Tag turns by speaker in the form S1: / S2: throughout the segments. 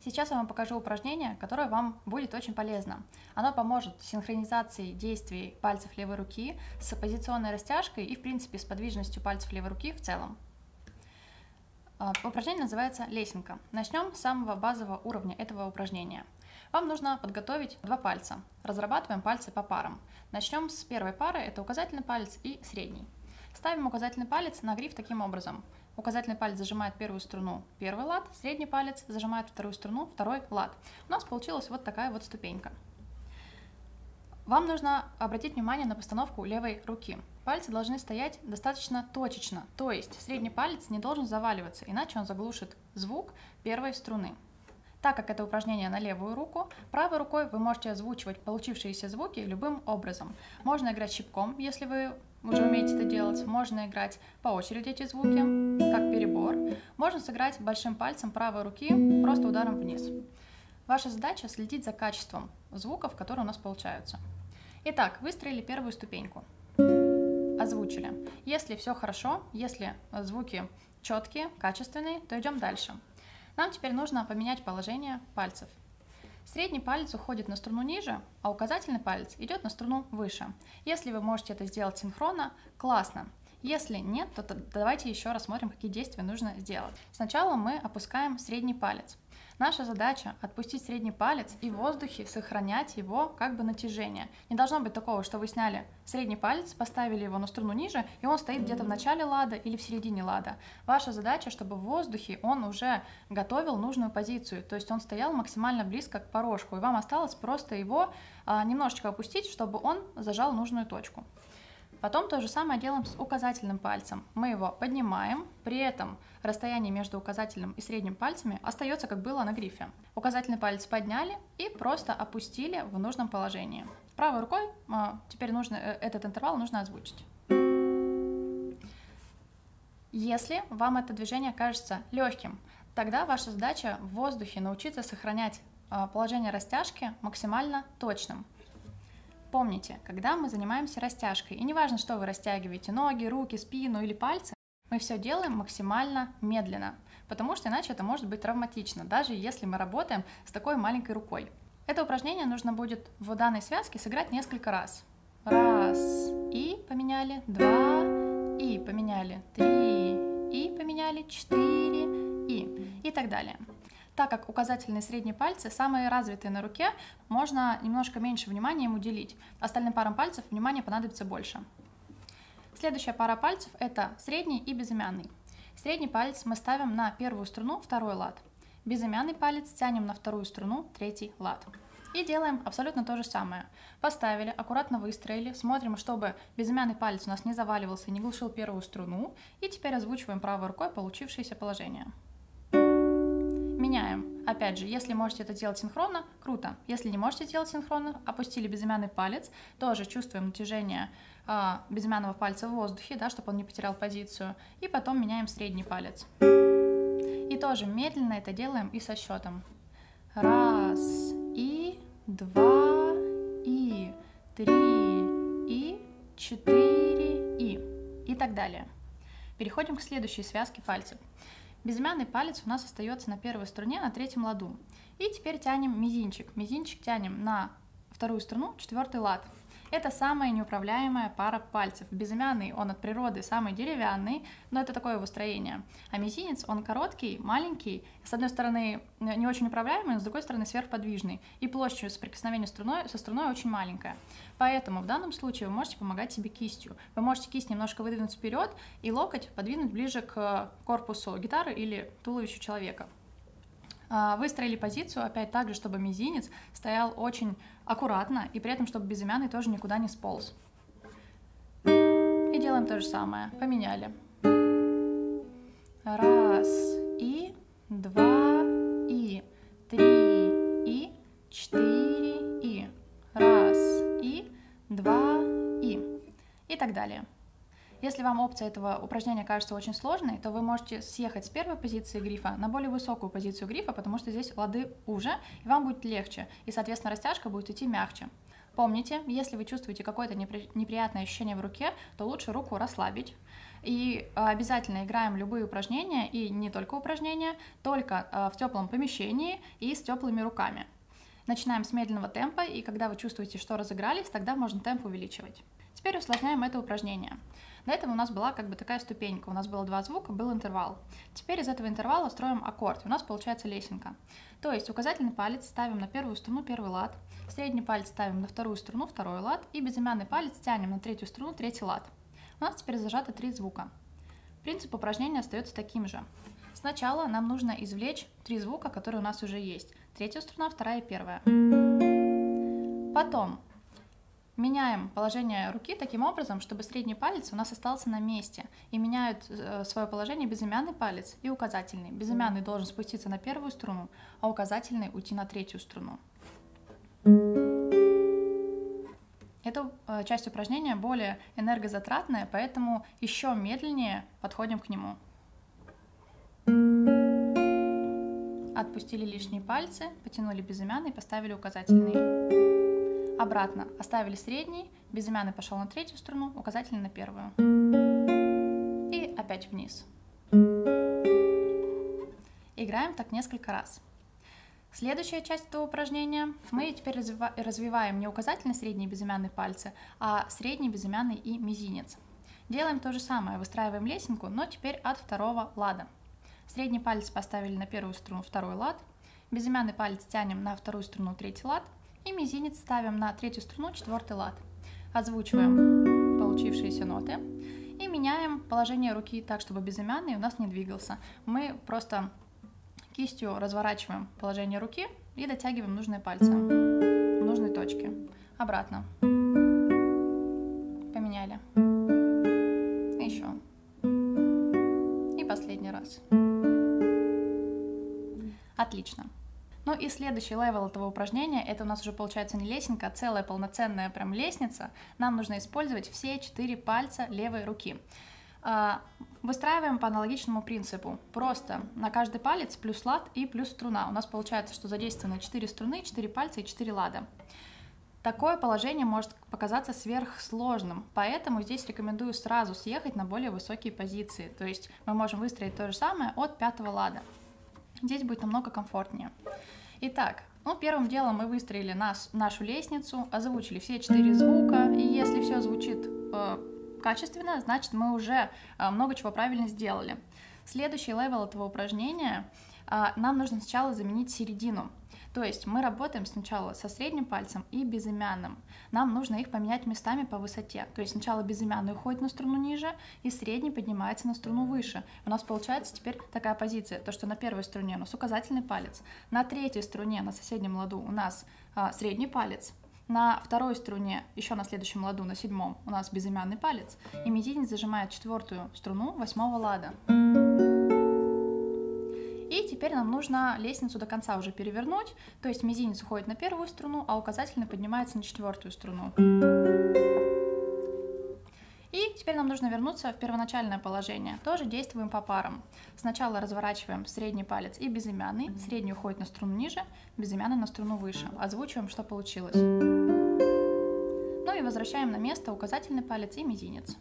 S1: Сейчас я вам покажу упражнение, которое вам будет очень полезно. Оно поможет в синхронизации действий пальцев левой руки с позиционной растяжкой и, в принципе, с подвижностью пальцев левой руки в целом. Упражнение называется лесенка. Начнем с самого базового уровня этого упражнения. Вам нужно подготовить два пальца. Разрабатываем пальцы по парам. Начнем с первой пары, это указательный палец и средний. Ставим указательный палец на гриф таким образом. Указательный палец зажимает первую струну, первый лад, средний палец зажимает вторую струну, второй лад. У нас получилась вот такая вот ступенька. Вам нужно обратить внимание на постановку левой руки. Пальцы должны стоять достаточно точечно, то есть средний палец не должен заваливаться, иначе он заглушит звук первой струны. Так как это упражнение на левую руку, правой рукой вы можете озвучивать получившиеся звуки любым образом. Можно играть щипком, если вы уже умеете это делать. Можно играть по очереди эти звуки, как перебор. Можно сыграть большим пальцем правой руки просто ударом вниз. Ваша задача следить за качеством звуков, которые у нас получаются. Итак, выстроили первую ступеньку. Озвучили. Если все хорошо, если звуки четкие, качественные, то идем дальше. Нам теперь нужно поменять положение пальцев. Средний палец уходит на струну ниже, а указательный палец идет на струну выше. Если вы можете это сделать синхронно, классно. Если нет, то давайте еще рассмотрим, какие действия нужно сделать. Сначала мы опускаем средний палец. Наша задача отпустить средний палец и в воздухе сохранять его как бы натяжение. Не должно быть такого, что вы сняли средний палец, поставили его на струну ниже, и он стоит где-то в начале лада или в середине лада. Ваша задача, чтобы в воздухе он уже готовил нужную позицию, то есть он стоял максимально близко к порожку, и вам осталось просто его немножечко опустить, чтобы он зажал нужную точку. Потом то же самое делаем с указательным пальцем. Мы его поднимаем, при этом расстояние между указательным и средним пальцами остается, как было на грифе. Указательный палец подняли и просто опустили в нужном положении. Правой рукой теперь этот интервал нужно озвучить. Если вам это движение кажется легким, тогда ваша задача в воздухе научиться сохранять положение растяжки максимально точным. Помните, когда мы занимаемся растяжкой, и неважно, что вы растягиваете, ноги, руки, спину или пальцы, мы все делаем максимально медленно, потому что иначе это может быть травматично, даже если мы работаем с такой маленькой рукой. Это упражнение нужно будет в данной связке сыграть несколько раз. Раз, и поменяли, два, и поменяли, три, и поменяли, четыре, и так далее. Так как указательные и средние пальцы самые развитые на руке, можно немножко меньше внимания им уделить. Остальным парам пальцев внимания понадобится больше. Следующая пара пальцев – это средний и безымянный. Средний палец мы ставим на первую струну, второй лад. Безымянный палец тянем на вторую струну, третий лад. И делаем абсолютно то же самое. Поставили, аккуратно выстроили, смотрим, чтобы безымянный палец у нас не заваливался и не глушил первую струну. И теперь озвучиваем правой рукой получившееся положение. Меняем. Опять же, если можете это делать синхронно, круто. Если не можете делать синхронно, опустили безымянный палец, тоже чувствуем натяжение безымянного пальца в воздухе, да, чтобы он не потерял позицию. И потом меняем средний палец. И тоже медленно это делаем и со счетом. Раз, и, два, и, три, и, четыре, и так далее. Переходим к следующей связке пальцев. Безымянный палец у нас остается на первой струне, на третьем ладу. И теперь тянем мизинчик. Мизинчик тянем на вторую струну, четвертый лад. Это самая неуправляемая пара пальцев. Безымянный, он от природы самый деревянный, но это такое его строение. А мизинец, он короткий, маленький, с одной стороны не очень управляемый, но с другой стороны сверхподвижный. И площадь соприкосновения со струной очень маленькая. Поэтому в данном случае вы можете помогать себе кистью. Вы можете кисть немножко выдвинуть вперед и локоть подвинуть ближе к корпусу гитары или туловищу человека. Выстроили позицию, опять так же, чтобы мизинец стоял очень аккуратно, и при этом, чтобы безымянный тоже никуда не сполз. И делаем то же самое. Поменяли. Раз, и, два, и, три, и, четыре, и. Раз, и, два, и так далее. Если вам опция этого упражнения кажется очень сложной, то вы можете съехать с первой позиции грифа на более высокую позицию грифа, потому что здесь лады уже, и вам будет легче, и, соответственно, растяжка будет идти мягче. Помните, если вы чувствуете какое-то неприятное ощущение в руке, то лучше руку расслабить. И обязательно играем любые упражнения, и не только упражнения, только в теплом помещении и с теплыми руками. Начинаем с медленного темпа, и когда вы чувствуете, что разыгрались, тогда можно темп увеличивать. Теперь усложняем это упражнение. До этого у нас была как бы такая ступенька, у нас было 2 звука, был интервал. Теперь из этого интервала строим аккорд, и у нас получается лесенка. То есть указательный палец ставим на первую струну первый лад, средний палец ставим на вторую струну второй лад, и безымянный палец тянем на третью струну третий лад. У нас теперь зажато 3 звука. Принцип упражнения остается таким же. Сначала нам нужно извлечь 3 звука, которые у нас уже есть. Третья струна, вторая и первая. Потом меняем положение руки таким образом, чтобы средний палец у нас остался на месте. И меняют свое положение безымянный палец и указательный. Безымянный должен спуститься на первую струну, а указательный уйти на третью струну. Эта часть упражнения более энергозатратная, поэтому еще медленнее подходим к нему. Отпустили лишние пальцы, потянули безымянный, поставили указательный. Обратно оставили средний, безымянный пошел на третью струну, указательный на первую. И опять вниз. Играем так несколько раз. Следующая часть этого упражнения. Мы теперь развиваем не указательный, средний и безымянный пальцы, а средний, безымянный и мизинец. Делаем то же самое, выстраиваем лесенку, но теперь от второго лада. Средний палец поставили на первую струну второй лад, безымянный палец тянем на вторую струну третий лад и мизинец ставим на третью струну четвертый лад. Озвучиваем получившиеся ноты и меняем положение руки так, чтобы безымянный у нас не двигался. Мы просто кистью разворачиваем положение руки и дотягиваем нужные пальцы в нужной точке. Обратно. Поменяли. Еще. И последний раз. Отлично. Ну и следующий левел этого упражнения, это у нас уже получается не лесенка, а целая полноценная прям лестница. Нам нужно использовать все 4 пальца левой руки. Выстраиваем по аналогичному принципу. Просто на каждый палец плюс лад и плюс струна. У нас получается, что задействовано 4 струны, 4 пальца и 4 лада. Такое положение может показаться сверхсложным, поэтому здесь рекомендую сразу съехать на более высокие позиции. То есть мы можем выстроить то же самое от 5-го лада. Здесь будет намного комфортнее. Итак, первым делом мы выстроили нашу лестницу, озвучили все 4 звука, и если все звучит качественно, значит мы уже много чего правильно сделали. Следующий левел этого упражнения нам нужно сначала заменить середину. То есть мы работаем сначала со средним пальцем и безымянным. Нам нужно их поменять местами по высоте. То есть сначала безымянный уходит на струну ниже, и средний поднимается на струну выше. У нас получается теперь такая позиция, то что на первой струне у нас указательный палец, на третьей струне, на соседнем ладу у нас средний палец, на второй струне, еще на следующем ладу, на 7-м, у нас безымянный палец, и мизинец зажимает 4-ю струну 8-го лада. И теперь нам нужно лестницу до конца уже перевернуть, то есть мизинец уходит на первую струну, а указательный поднимается на 4-ю струну. И теперь нам нужно вернуться в первоначальное положение. Тоже действуем по парам. Сначала разворачиваем средний палец и безымянный, средний уходит на струну ниже, безымянный на струну выше. Озвучиваем, что получилось. Ну и возвращаем на место указательный палец и мизинец.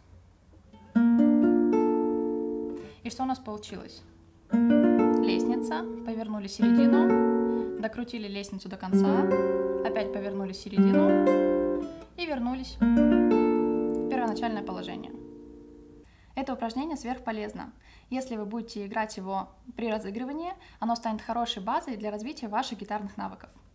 S1: И что у нас получилось? Лестница, повернули середину, докрутили лестницу до конца, опять повернули середину и вернулись в первоначальное положение. Это упражнение сверхполезно. Если вы будете играть его при разыгрывании, оно станет хорошей базой для развития ваших гитарных навыков.